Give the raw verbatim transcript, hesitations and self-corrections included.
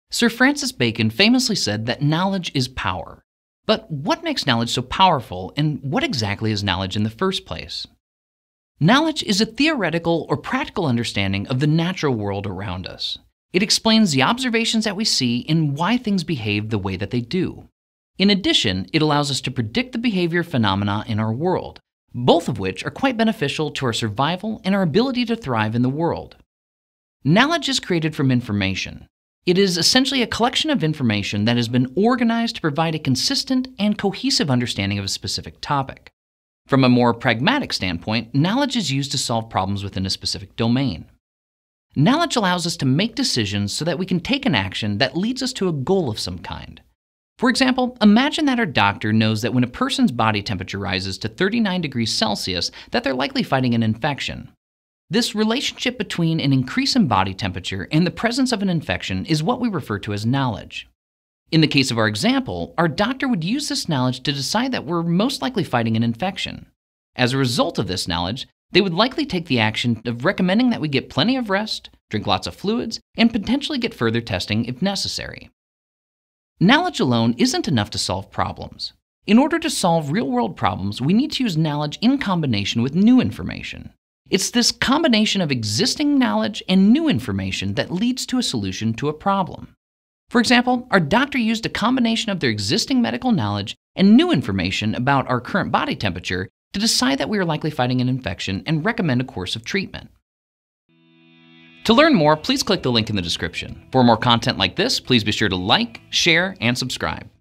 Sir Francis Bacon famously said that knowledge is power. But what makes knowledge so powerful, and what exactly is knowledge in the first place? Knowledge is a theoretical or practical understanding of the natural world around us. It explains the observations that we see and why things behave the way that they do. In addition, it allows us to predict the behavior phenomena in our world, both of which are quite beneficial to our survival and our ability to thrive in the world. Knowledge is created from information. It is essentially a collection of information that has been organized to provide a consistent and cohesive understanding of a specific topic. From a more pragmatic standpoint, knowledge is used to solve problems within a specific domain. Knowledge allows us to make decisions so that we can take an action that leads us to a goal of some kind. For example, imagine that our doctor knows that when a person's body temperature rises to thirty-nine degrees Celsius, that they're likely fighting an infection. This relationship between an increase in body temperature and the presence of an infection is what we refer to as knowledge. In the case of our example, our doctor would use this knowledge to decide that we're most likely fighting an infection. As a result of this knowledge, they would likely take the action of recommending that we get plenty of rest, drink lots of fluids, and potentially get further testing if necessary. Knowledge alone isn't enough to solve problems. In order to solve real-world problems, we need to use knowledge in combination with new information. It's this combination of existing knowledge and new information that leads to a solution to a problem. For example, our doctor used a combination of their existing medical knowledge and new information about our current body temperature to decide that we are likely fighting an infection and recommend a course of treatment. To learn more, please click the link in the description. For more content like this, please be sure to like, share, and subscribe.